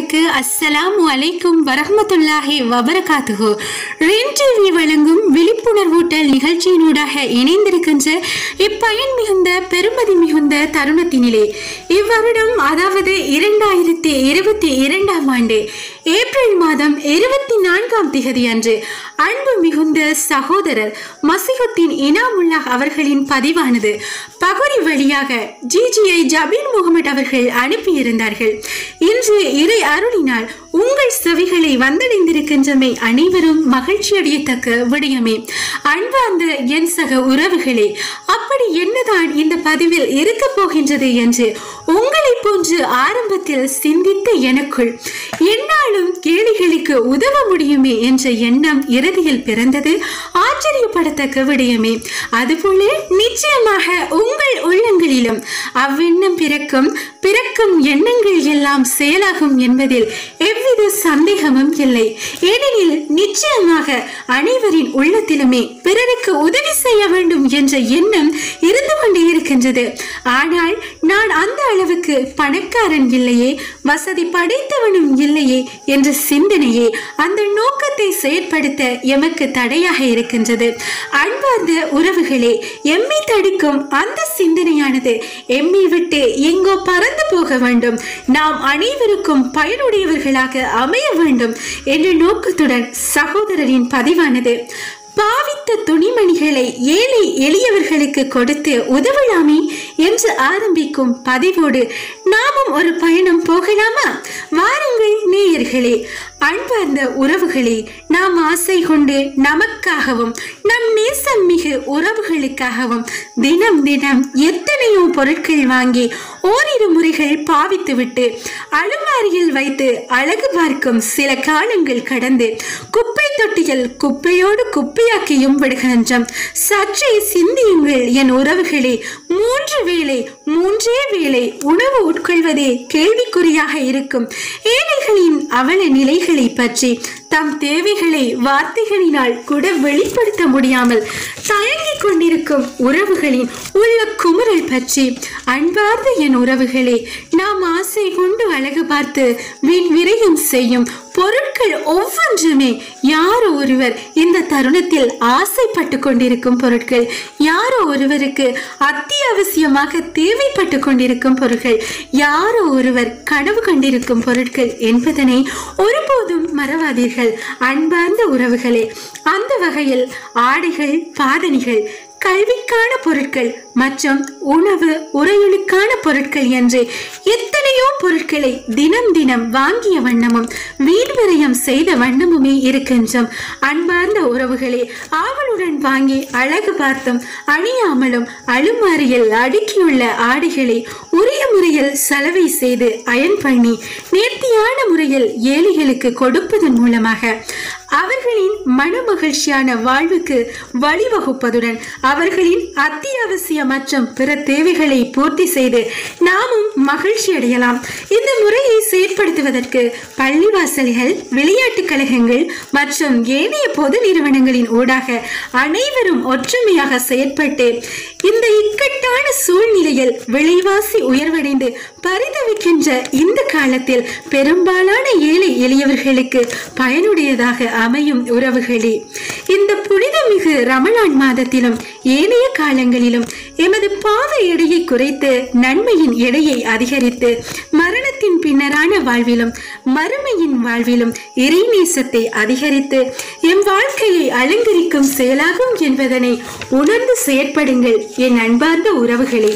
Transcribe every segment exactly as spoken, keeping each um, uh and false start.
நேயர்களுக்கு அஸ்ஸலாமு அலைக்கும் வரஹ்மத்துல்லாஹி வபரகாத்துஹு. ரென் டிவி வழங்கும் விழிப்புணர்வூட்டல் நிகழ்ச்சியினூடாக இணைந்திருக்கின்ற இப்பயன் மிகுந்த பெருமதி மிகுந்த தருணத்தினிலே இவ்வருடம் அதாவது இரண்டாயிரத்தி இருபத்தி இரண்டாம் ஆண்டு ஏப்ரல் மாதம் இருபத்தி நான்காம் திகதி அன்று அன்பு மிகுந்த சகோதரர் மசிஹுத்தீன் இனாமுல்லாஹ் அவர்களின் பதிவானது பகுதி வழியாக ஜிஜிஐ ஜபீர் முகமது அவர்கள் அனுப்பியிருந்தார்கள். இன்று இறை அருளினால் உங்கள் செவிகளை வந்தடைந்திருக்கின்றமை அனைவரும் மகிழ்ச்சி அடையத்தக்க விடயமே. அன்பார்ந்த என் சக உறவுகளே, அப்படி என்னதான் இந்த பதிவில் இருக்க போகின்றது என்று உங்களை போன்று ஆரம்பத்தில் சிந்தித்த எனக்குள் என்னாலும் கேளிகளுக்கு உதவ முடியுமே என்ற எண்ணம் இறுதியில் பிறந்தது. ஆச்சரியப்படத்தக்க விடயமே. அதுபோல நிச்சயமாக உங்கள் உள்ளங்களிலும் அவ்வெண்ணம் பிறக்கும் பிறக்கும் எண்ணங்கள் எல்லாம் செயலாகும் என்பதில் எவ்வித சந்தேகமும் இல்லை. ஏனெனில் நிச்சயமாக அனைவரின் உள்ளத்திலுமே பிறருக்கு உதவி செய்ய வேண்டும் என்ற எண்ணம் இருந்து கொண்டே இருக்கின்றது. ஆனால் நான் அந்த அளவுக்கு பணக்காரன் இல்லையே, வசதி படைத்தவனும் இல்லையே என்ற சிந்தனையே அந்த நோக்கத்தை செயற்படுத்த எமக்கு தடையாக இருக்கின்றது. அன்பார்ந்த உறவுகளே, எம்மை தடுக்கும் அந்த சிந்தனையானது எம்மை விட்டு எங்கோ பறந்து போக வேண்டும், நாம் அனைவருக்கும் பயனுடையவர்களாக அமைய வேண்டும் என்ற நோக்கத்துடன் சகோதரரின் பதிவானது பாவித்த துணிமணிகளை ஏழை எளியவர்களுக்கு கொடுத்து உதவலாமே என்று ஆரம்பிக்கும் பதிவோடு நாமும் ஒரு பயணம் போகலாமா? வாருங்கள் நேயர்களே. அன்பார்ந்த உறவுகளே, நாம் ஆசை கொண்டு நமக்காகவும் நம் நேசம் மிகு உறவுகளுக்காகவும் தினம் தினம் எத்தனையோ பொருட்கள் வாங்கி ஓரிரு முறைகள் பாவித்துவிட்டு அலுமாரியில் வைத்து அழகு பார்க்கும் சில காலங்கள் கடந்து குப்பை தொட்டியில் குப்பையோடு குப்பையாக்கியும் விடுகின்றோம். சற்றே சிந்தியுங்கள் என் உறவுகளே. மூன்று வேளை மூன்றே வேளை உணவு உட்கொள்வதே கேள்விக்குறியாக இருக்கும் ஏழைகளின் அவல நிலைகளை பற்றி தம் தேவைகளை வார்த்தைகளினால் கூட வெளிப்படுத்த முடியாமல் தயங்கிக் கொண்டிருக்கும் உறவுகளின் உள்ள குமுறல் பற்றி அன்பார்ந்த என் உறவுகளே, நாம் ஆசை கொண்டு அழகு பார்த்து வீண் விரயம் செய்யும் பொருட்கள் ஒவ்வொன்றுமே யாரோ ஒருவர் இந்த தருணத்தில் ஆசைப்பட்டு கொண்டிருக்கும் பொருட்கள், யாரோ ஒருவருக்கு அத்தியாவசியமாக தேவைப்பட்டு கொண்டிருக்கும் பொருட்கள், யாரோ ஒருவர் கனவு கண்டிருக்கும் பொருட்கள் என்பதனை ஒருபோதும் மறவாதீர்கள் அன்பார்ந்த உறவுகளே. அந்த வகையில் ஆடைகள், பாதணிகள், கல்விக்கான பொருட்கள் மற்றும் உணவு உறையுளுக்கான பொருட்கள் என்று எத்தனையோ பொருட்களை தினம் தினம் வாங்கிய வண்ணமும் வீண்விரயம் செய்த வண்ணமுமே இருக்கின்றோம். அன்பார்ந்த உறவுகளே, ஆவலுடன் வாங்கி அழகு பார்த்தும் அணியாமலும் அலுமாரியில் அடுக்கியுள்ள ஆடைகளை உரிய முறையில் சலவை செய்து அயன் பண்ணி நேர்த்தியான முறையில் ஏழைகளுக்கு கொடுப்பதன் மூலமாக அவர்களின் மன மகிழ்ச்சியான வாழ்வுக்கு வழிவகுப்பதுடன் அவர்களின் அத்தியாவசிய மற்றும் பிற தேவைகளை பூர்த்தி செய்து நாமும் மகிழ்ச்சி அடையலாம். இந்த முறையை செயற்படுத்துவதற்கு பள்ளிவாசல்கள், விளையாட்டுக் கழகங்கள் மற்றும் ஏனைய பொது நிறுவனங்களின் ஊடாக அனைவரும் ஒற்றுமையாக செயற்பட்டு இந்த இக்கட்டான சூழ்நிலையில் விலைவாசி உயர்வடைந்து பரிதவிக்கின்ற இந்த காலத்தில் பெரும்பாலான ஏழை எளியவர்களுக்கு பயனுடையதாக அமையும் உறவுகளே. இந்த புனிதமிகு ரமலான் மாதத்திலும் ஏனைய காலங்களிலும் எமது பாவ எடையை குறைத்து நன்மையின் எடையை அதிகரித்து மரணத்தின் பின்னரான வாழ்விலும் மறுமையின் வாழ்விலும் இறைநேசத்தை அதிகரித்து எம் வாழ்க்கையை அலங்கரிக்கும் செயலாகும் என்பதனை உணர்ந்து செயற்படுங்கள் என் அன்பார்ந்த உறவுகளே.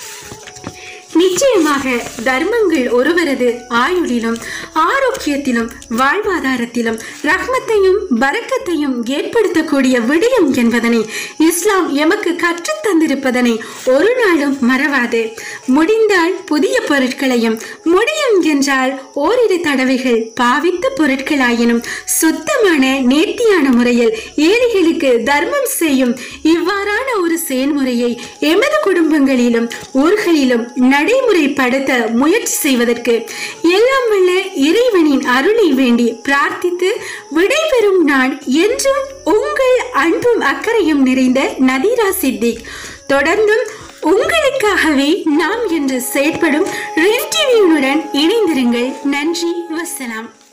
நிச்சயமாக தர்மங்கள் ஒருவரது ஆயுளிலும் ஆரோக்கியத்திலும் வாழ்வாதாரத்திலும் ரஹ்மத்தையும் பரக்கத்தையும் ஏற்படுத்தக்கூடிய விடயம் என்பதனை இஸ்லாம் எமக்கு கற்றுத் தந்திருப்பதனை ஒரு நாளும் மறவாது. முடிந்தால் புதிய பொருட்களையும், முடியும் என்றால் ஓரிரு தடவைகள் பாவித்த பொருட்களாயினும் சுத்தமான நேர்த்தியான முறையில் ஏழைகளுக்கு தர்மம் செய்யும் இவ்வாறான ஒரு செயல்முறையை எமது குடும்பங்களிலும் ஊர்களிலும் நடைமுறைப்படுத்த முயற்சி செய்வதற்கு எல்லாம் வல்ல இறைவனின் அருளை வேண்டி பிரார்த்தித்து விடைபெறும் நான் என்றும் உங்கள் அன்பும் அக்கறையும் நிறைந்த நதீரா சித்திக். தொடர்ந்தும் உங்களுக்காகவே நாம் என்று செயற்படும் ரென் டிவியுடன் இணைந்திருங்கள். நன்றி, வசலாம்.